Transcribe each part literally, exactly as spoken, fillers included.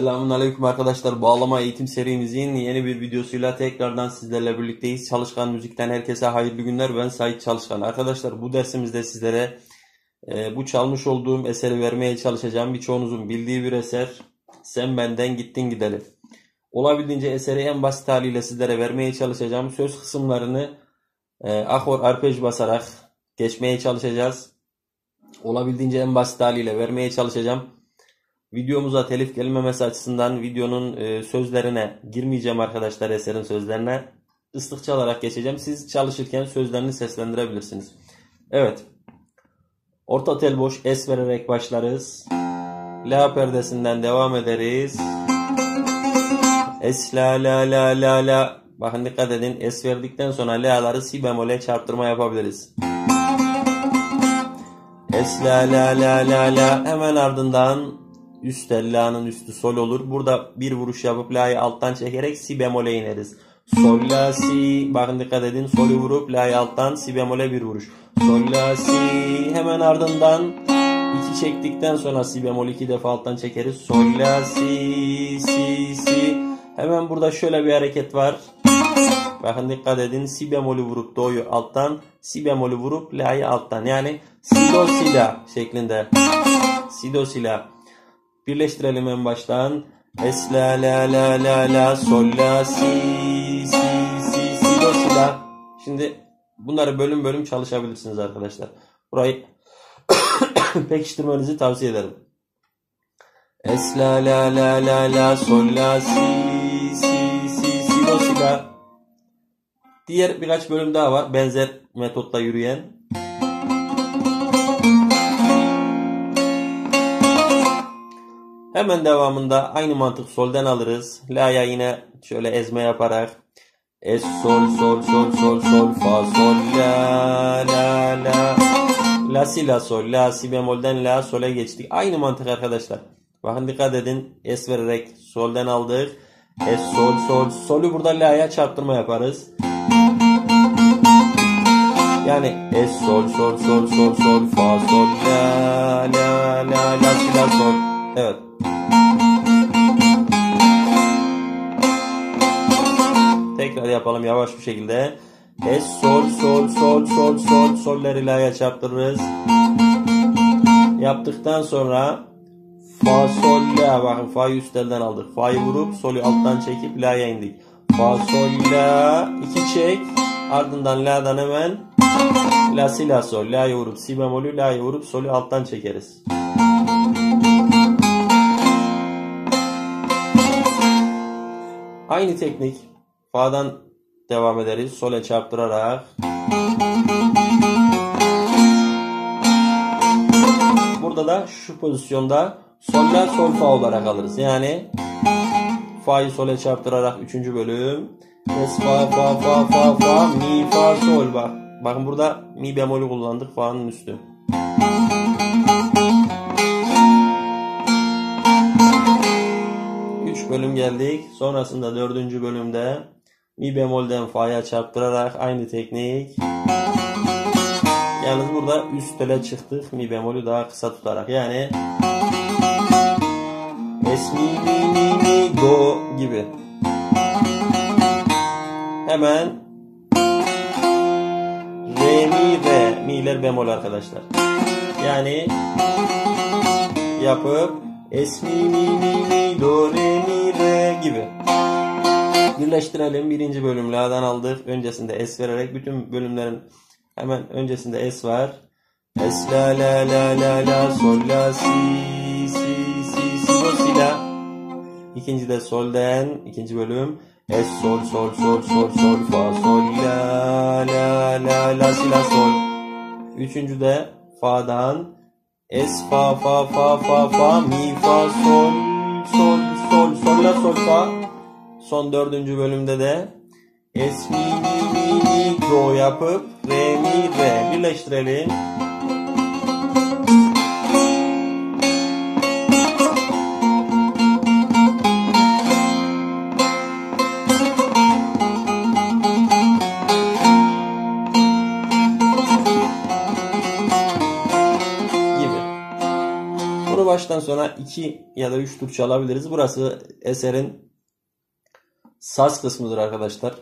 Selamünaleyküm arkadaşlar. Bağlama eğitim serimizin yeni bir videosuyla tekrardan sizlerle birlikteyiz. Çalışkan Müzik'ten herkese hayırlı günler. Ben Sait Çalışkan. Arkadaşlar bu dersimizde sizlere e, bu çalmış olduğum eseri vermeye çalışacağım. Birçoğunuzun bildiği bir eser. Sen benden gittin gideli. Olabildiğince eseri en basit haliyle sizlere vermeye çalışacağım. Söz kısımlarını e, akor arpej basarak geçmeye çalışacağız. Olabildiğince en basit haliyle vermeye çalışacağım. Videomuza telif gelmemesi açısından videonun e, sözlerine girmeyeceğim arkadaşlar, eserin sözlerine. Islık çalarak geçeceğim. Siz çalışırken sözlerini seslendirebilirsiniz. Evet. Orta tel boş es vererek başlarız. La perdesinden devam ederiz. Es la la la la la. Bakın dikkat edin. Es verdikten sonra la'ları si bemole çarptırma yapabiliriz. Es la la la la la. Hemen ardından üst tel la'nın üstü sol olur. Burada bir vuruş yapıp la'yı alttan çekerek si bemole ineriz. Sol la si. Bakın dikkat edin. Sol'ü vurup la'yı alttan si bemole bir vuruş. Sol la si. Hemen ardından iki çektikten sonra si bemol iki defa alttan çekeriz. Sol la si si si. Hemen burada şöyle bir hareket var. Bakın dikkat edin. Si bemolü vurup do'yu alttan, si bemolü vurup la'yı alttan. Yani si do si la şeklinde. Si do si la. Birleştirelim en baştan. Es la la la la la sol la si si si si do si la. Şimdi bunları bölüm bölüm çalışabilirsiniz arkadaşlar. Burayı pekiştirmenizi tavsiye ederim. Es la la la la la sol la si si si si do si la. Diğer birkaç bölüm daha var benzer metotla yürüyen. Hemen devamında aynı mantık solden alırız. La'ya yine şöyle ezme yaparak es sol sol sol sol sol fa sol la la la la si la sol la si bemolden la sol'e geçtik. Aynı mantık arkadaşlar. Bakın dikkat edin. Es vererek solden aldık. Es sol sol sol'ü burada la'ya çarptırma yaparız. Yani es sol sol sol sol sol fa sol la la la la si la sol. Evet. Tekrar yapalım yavaş bir şekilde. Es sol sol sol sol sol sol'leri la'ya çarptırırız. Yaptıktan sonra fa sol la, bakın fa'yı üst elden aldık. Fa'yı vurup sol'ü alttan çekip la'ya indik. Fa sol la, iki çek. Ardından la'dan hemen la si la sol. La'yı vurup si bemolü, la'yı vurup sol'ü alttan çekeriz. Aynı teknik. Fa'dan devam ederiz. Sol'e çarptırarak. Burada da şu pozisyonda sol la sol fa olarak alırız. Yani fa'yı sol'e çarptırarak üçüncü bölüm. Es fa fa fa fa fa mi fa sol. Bak. Bakın burada mi bemolü kullandık. Fa'nın üstü. üç bölüm geldik. Sonrasında dördüncü bölümde mi bemolden fa'ya çarptırarak aynı teknik. Yalnız burada üst tele çıktık. Mi bemolü daha kısa tutarak. Yani es mi mi mi mi do gibi. Hemen re mi re. Mi'ler bemol arkadaşlar. Yani yapıp es mi mi mi mi do re mi re gibi. Birleştirelim. Birinci bölüm la'dan aldık. Öncesinde es vererek bütün bölümlerin hemen öncesinde es var. Es la la la la la sol la si si si si do si la. İkinci de solden ikinci bölüm. Es sol sol sol sol sol fa sol la la la la si la sol. Üçüncü de fa'dan es fa fa fa fa fa mi fa sol sol sol sol la sol fa. Son dördüncü bölümde de es mi mi mi mi do yapıp re mi re birleştirelim. Baştan sonra iki ya da üç tur çalabiliriz. Burası eserin saz kısmıdır arkadaşlar.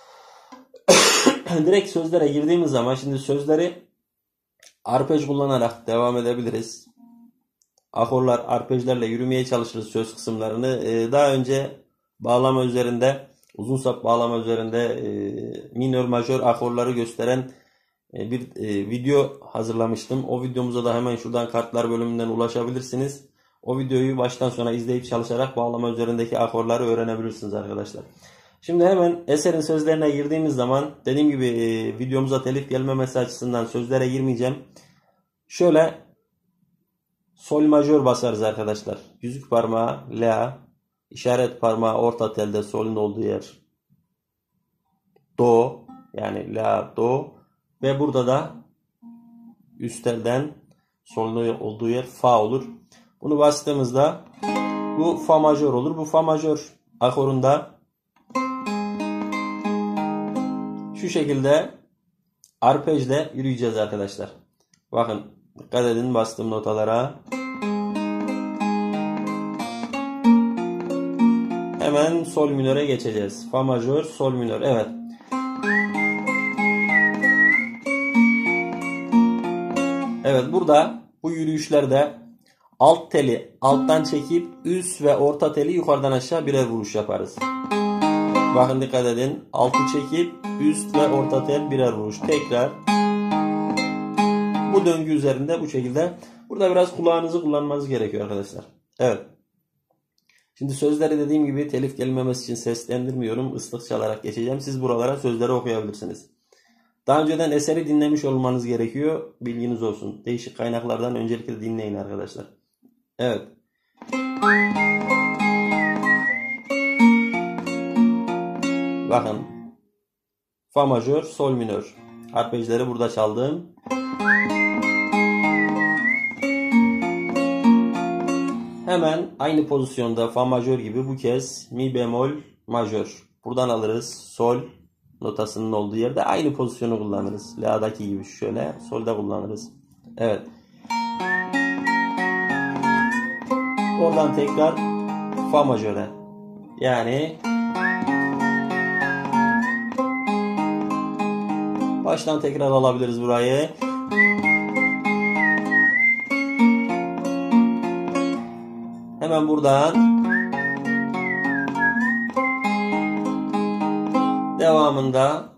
Direkt sözlere girdiğimiz zaman şimdi sözleri arpej kullanarak devam edebiliriz. Akorlar, arpejlerle yürümeye çalışırız söz kısımlarını. Ee, daha önce bağlama üzerinde, uzun sap bağlama üzerinde e, minör, majör akorları gösteren e, bir e, video hazırlamıştım. O videomuza da hemen şuradan kartlar bölümünden ulaşabilirsiniz. O videoyu baştan sona izleyip çalışarak bağlama üzerindeki akorları öğrenebilirsiniz arkadaşlar. Şimdi hemen eserin sözlerine girdiğimiz zaman dediğim gibi e, videomuza telif gelmemesi açısından sözlere girmeyeceğim. Şöyle sol majör basarız arkadaşlar. Yüzük parmağı la, işaret parmağı orta telde solun olduğu yer do, yani la do ve burada da üst telden solun olduğu yer fa olur. Bunu bastığımızda bu fa majör olur. Bu fa majör akorunda şu şekilde arpejle yürüyeceğiz arkadaşlar. Bakın dikkat edin bastığım notalara. Hemen sol minöre geçeceğiz. Fa majör, sol minör. Evet. Evet, burada bu yürüyüşlerde alt teli alttan çekip üst ve orta teli yukarıdan aşağı birer vuruş yaparız. Bakın dikkat edin. Altı çekip üst ve orta tel birer vuruş. Tekrar bu döngü üzerinde bu şekilde. Burada biraz kulağınızı kullanmanız gerekiyor arkadaşlar. Evet. Şimdi sözleri dediğim gibi telif gelmemesi için seslendirmiyorum. Islık çalarak geçeceğim. Siz buralara sözleri okuyabilirsiniz. Daha önceden eseri dinlemiş olmanız gerekiyor. Bilginiz olsun. Değişik kaynaklardan öncelikle dinleyin arkadaşlar. Evet. Bakın. Fa majör, sol minör. Arpejleri burada çaldım. Hemen aynı pozisyonda fa majör gibi bu kez mi bemol majör. Buradan alırız. Sol notasının olduğu yerde aynı pozisyonu kullanırız. La'daki gibi şöyle. Solda kullanırız. Evet. Oradan tekrar fa majöre. Yani baştan tekrar alabiliriz burayı. Hemen buradan devamında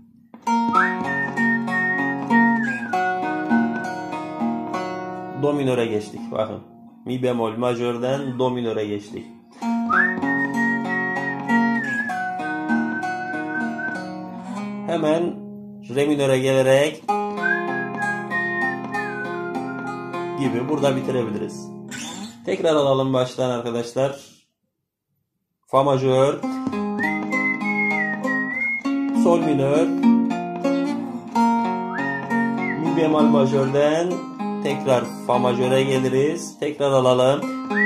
do minöre geçtik. Bakın. Mi bemol majörden do minöre geçtik. Hemen re minöre gelerek gibi burada bitirebiliriz. Tekrar alalım baştan arkadaşlar. Fa majör, sol minör, mi bemol majörden tekrar fa majöre geliriz. Tekrar alalım.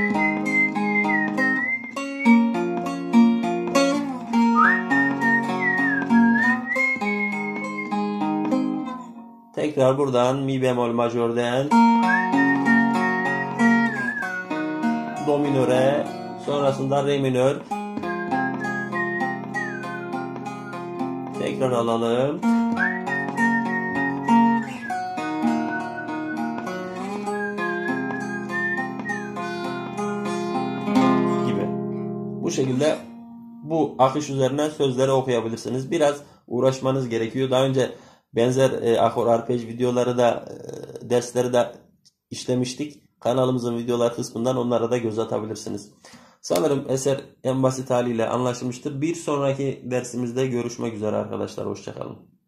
Tekrar buradan mi bemol majörden do minöre, sonrasında re minör. Tekrar alalım. Gibi. Bu şekilde bu akış üzerine sözleri okuyabilirsiniz. Biraz uğraşmanız gerekiyor. Daha önce benzer e, akor arpej videoları da e, dersleri de işlemiştik. Kanalımızın videolar kısmından onlara da göz atabilirsiniz. Sanırım eser en basit haliyle anlaşılmıştır. Bir sonraki dersimizde görüşmek üzere arkadaşlar. Hoşça kalın.